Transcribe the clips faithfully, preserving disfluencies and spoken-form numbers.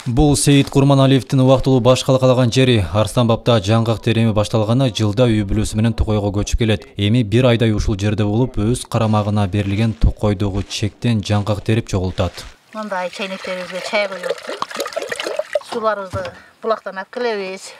Бул Сейит Курманалиевдин убактылуу баш калкалаган жери Арстанбапта жаңгак тереми башталганы жылда үй бүлөсү менен Токойго көчүп келет. Эми бир айдай ушул жерде болуп, өз карамагына берилген Токойдогу чектен жаңгак терип чогултат. Мындай чайнектерибизге чай куюп, сууларыбызды булактан алып келебиз.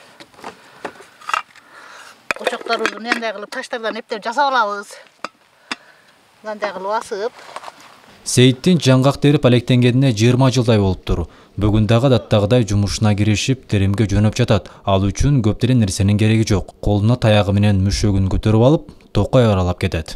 Очокторубузду мындай кылып таштардан эптеп жасап алабыз. Мындай кылып асып. Сейиттин жаңгак терип алектенгенине жыйырма жылдай болуптур. Бүгүн дагы адаттагыдай жумушуна киришип, теремге жөнөп жатат. Ал үчүн көптөгөн нерсенин кереги жок. Колуна таягы менен мүшөгүн көтөрүп алып, Токой аралап кетет.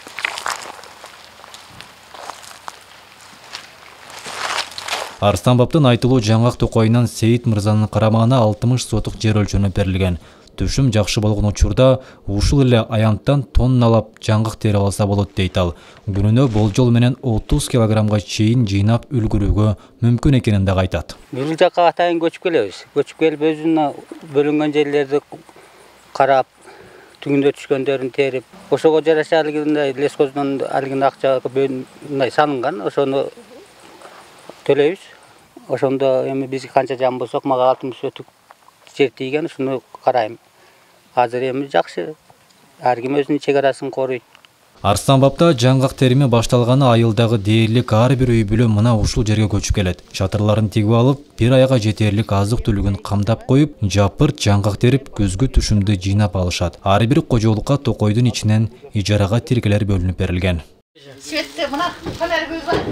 Арстанбаптын айтылуу жаңгак Токойунан Сейит мырзанын карамагына алтымыш сотук жер өлчөнүп берилген. Түшүм жакшы болгон учурда ушул эле аянттан тонналап жаңгак терип алса болот дейт ал. Күнүнө болжол менен отуз килограммга чейин жыйнап үлгүрүүгө мүмкүн экенин да айтат. Бул жакка атайын көчүп келебиз. Көчүп келип өзүнө бөлүнгөн жерлерди карап, түгүндө түшкөндөрүн терип, ошого жараша алгындай лескоздон алгын акча мындай салынган, ошону төлөйбүз. Ошондо эми биз канча жан болсок, мага алтымыш сотук жер тийген, ушуну карайм. Азыр эми жакшы. Ар ким өзүнүн чек арасын коруйт. Арстанбапта жаңгак терими башталганы айылдагы дээрлик ар бир үй бүлө мына ушул жерге көчүп келет. Чатырларын тигип алып, бир айга жетерлик азык-түлүгүн камдап коюп, жапырт жаңгак терип, күзгү түшүмдү жыйнап алышат. Ар бир кожолукка Токойдун ичинен ижарага тиркелер бөлүнүп берилген. Светте мына фонарибиз бар.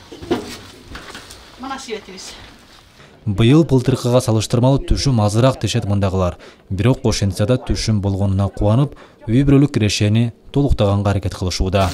Мына светибиз. Быйыл былтыркыга салыштырмалуу түшүм азыраак дешет мындагылар. Бирок ошентсе да түшүм болгонуна кубанып, үй бүлөлүк кирешени толуктаганга аракет кылышууда.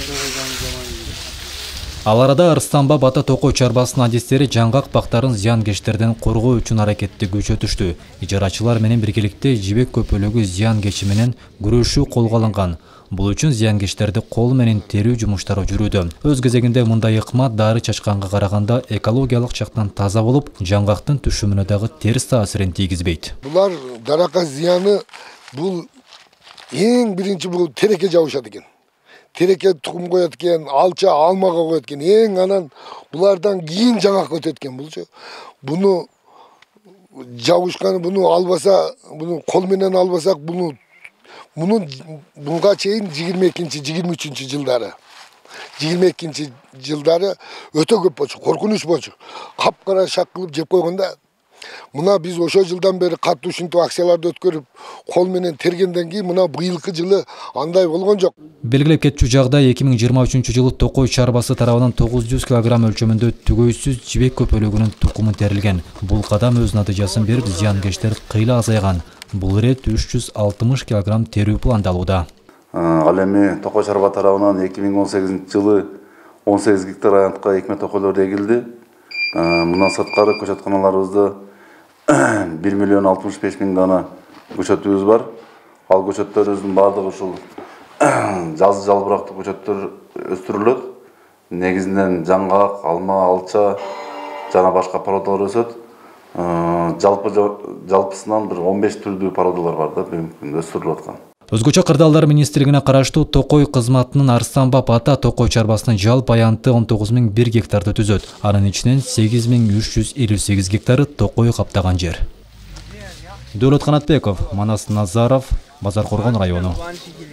Ал арада Арстанбап ата Токой чарбасынын адистери жаңгак бактарын зыянкечтерден коргоо үчүн аракетти күчөтүштү. Ижарачылар менен биргеликте жибек көпөлөгү зыянкечи менен күрөшүү колго алынган. Бул үчүн зыянкечтерди кол менен терүү жумуштары жүрүүдө. Өз кезегинде мындай ыкмат дары чачканга караганда экологиялык жактан таза болуп, жаңгактын түшүмүнө дагы терс таасирин тийгизбейт. Булар даракка зыяны бул эң биринчи бул тереке жабышат экен. Тереке тукум коет экен, алча алмага коет экен. Эң анан булардан кийин жаңгак өтөт экен булчу. Буну жабышканы, буну албаса, буну кол менен албасак, буну Мунун буга чейин жыйырма экинчи жыйырма үчүнчү жылдары жыйырма экинчи жылдары өтө көп болчу, коркунуч болчу. Капкара шак кылып жеп койгонда, мына биз ошо жылдан бери катуу ушинтип акцияларды өткөрүп, кол менен тергенден кийин мына быйылкы жылы андай болгон жок. Белгилеп кетчү жагдай эки миң жыйырма үчүнчү жылы Токой чарбасы тарабынан тогуз жүз килограмм өлчөмүндө түгөйсүз жибек көпөлөгүнүн тукуму терилген. Бул кадам өз натыйжасын берип, зыянкечтер кыйла азайган. Бул ирет үч жүз алтымыш килограмм терүү пландалууда. Ал эми Токой чарба тарабынан эки миң он сегизинчи жылы он сегиз гектар аянтка экме токойлор эгилди. Мындан сырткары көчөтканаларыбызда бир миллион алтымыш беш миң дана көчөтүбүз бар. Ал көчөттөрүбүздүн баардыгы ушул жазы жалбырактуу көчөттөр өстүрүлөт. Негизинен жаңгак, алма, алча жана башка породалар өсөт. Жалпы жалпысынан бир он беш түрдүү породалар бар да бүгүнкү күндө өстүрүлүп аткан. Өзгөчө кырдаалдар министрлигине караштуу Токой кызматынын Арстанбап ата Токой чарбасынын жалпы аянты он тогуз миң бир гектарды түзөт. Анын ичинен сегиз миң үч жүз элүү сегиз гектары Токой каптаган жер. Дөөлөт Канатбеков, Манас Назаров, Базар Коргон району.